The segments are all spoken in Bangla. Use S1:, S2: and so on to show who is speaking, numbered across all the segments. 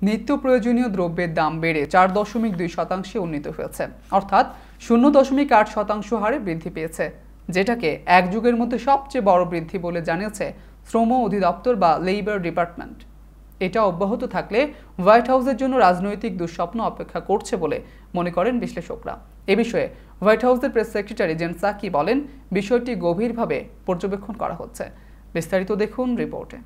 S1: নিত্য প্রয়োজনীয় দ্রব্যের দাম বেড়ে 4.2% উন্নীত হয়েছে, অর্থাৎ 0.8% হারে বৃদ্ধি পেয়েছে, যেটাকে এক যুগের মধ্যে সবচেয়ে বড় বৃদ্ধি বলে জানিয়েছে শ্রম অধিদপ্তর বা লেবার ডিপার্টমেন্ট। এটা অব্যাহত থাকলে হোয়াইট হাউসের জন্য রাজনৈতিক দুঃস্বপ্ন অপেক্ষা করছে বলে মনে করেন বিশ্লেষকরা। এ বিষয়ে হোয়াইট হাউসের প্রেস সেক্রেটারি জেন সাকি বলেন, বিষয়টি গভীরভাবে পর্যবেক্ষণ করা হচ্ছে। বিস্তারিত দেখুন রিপোর্টে।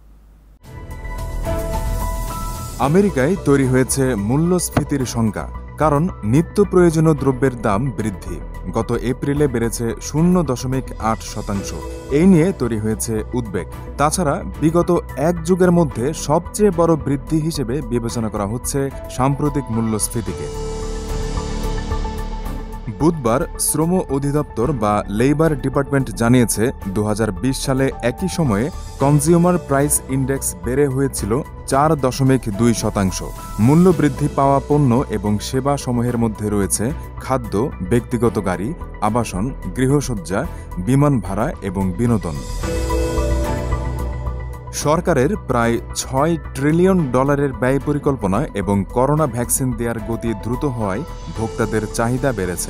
S2: আমেরিকায় তৈরি হয়েছে মূল্যস্ফীতির শঙ্কা, কারণ নিত্য প্রয়োজনীয় দ্রব্যের দাম বৃদ্ধি গত এপ্রিলে বেড়েছে 0.8%। এই নিয়ে তৈরি হয়েছে উদ্বেগ। তাছাড়া বিগত এক যুগের মধ্যে সবচেয়ে বড় বৃদ্ধি হিসেবে বিবেচনা করা হচ্ছে সাম্প্রতিক মূল্যস্ফীতিকে। বুধবার শ্রম অধিদপ্তর বা লেবার ডিপার্টমেন্ট জানিয়েছে 2020 সালে একই সময়ে কনজিউমার প্রাইস ইন্ডেক্স বেড়ে হয়েছিল 4.2%। মূল্য বৃদ্ধি পাওয়া পণ্য এবং সেবা সমূহের মধ্যে রয়েছে খাদ্য, ব্যক্তিগত গাড়ি, আবাসন, গৃহসজ্জা, বিমান ভাড়া এবং বিনোদন। সরকারের প্রায় $6 ট্রিলিয়ন ব্যয় পরিকল্পনা এবং করোনা ভ্যাকসিন দেওয়ার গতি দ্রুত হওয়ায় ভোক্তাদের চাহিদা বেড়েছে।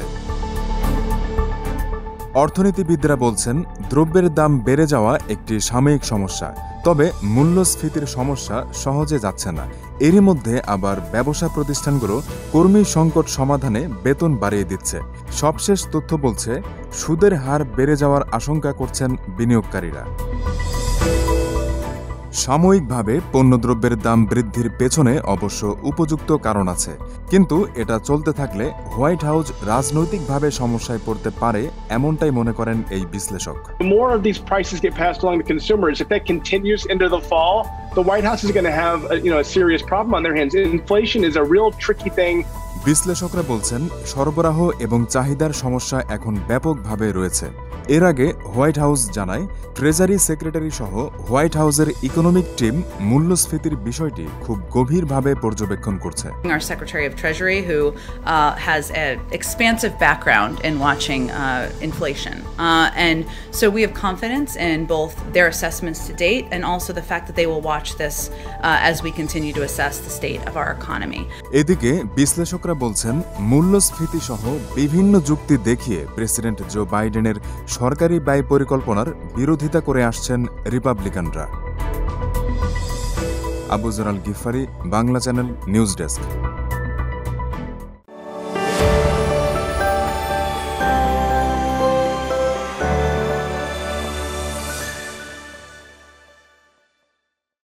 S2: অর্থনীতিবিদরা বলছেন, দ্রব্যের দাম বেড়ে যাওয়া একটি সাময়িক সমস্যা, তবে মূল্যস্ফীতির সমস্যা সহজে যাচ্ছে না। এরই মধ্যে আবার ব্যবসা প্রতিষ্ঠানগুলো কর্মী সংকট সমাধানে বেতন বাড়িয়ে দিচ্ছে। সবশেষ তথ্য বলছে, সুদের হার বেড়ে যাওয়ার আশঙ্কা করছেন বিনিয়োগকারীরা। সাময়িকভাবে পণ্যদ্রব্যের দাম বৃদ্ধির পেছনে অবশ্য উপযুক্ত কারণ আছে, কিন্তু এটা চলতে থাকলে হোয়াইট হাউস রাজনৈতিকভাবে সমস্যায় পড়তে পারে, এমনটাই মনে করেন এই বিশ্লেষক।
S3: The more of these prices get passed along to consumers, if that continues into the fall, the White House is going to have a serious problem on their hands. Inflation is a real tricky thing.
S2: বিশ্লেষকরা বলছেন, সরবরাহ এবং চাহিদার সমস্যা এখন ব্যাপকভাবে রয়েছে। এর আগে হোয়াইট হাউস জানায়, ট্রেজারি সেক্রেটারি সহ হোয়াইট হাউসের ইকোনমিক টিম মূল্যস্ফীতির বিষয়টি খুব গভীরভাবে পর্যবেক্ষণ করছে।
S4: Our Secretary of Treasury, who has an expansive background in watching inflation, and so we have confidence in both their assessments to date and also the fact that they will watch this as we continue to assess the state of our economy.
S2: এদিকে বিশ্লেষকরা বলছেন, মূল্যস্ফীতি সহ বিভিন্ন যুক্তি দেখিয়ে প্রেসিডেন্ট জো বাইডেনের সরকারি ব্যয় পরিকল্পনার বিরোধিতা করে আসছেন রিপাবলিকানরা। Abu Jaral Gifari, Bangla channel, news desk.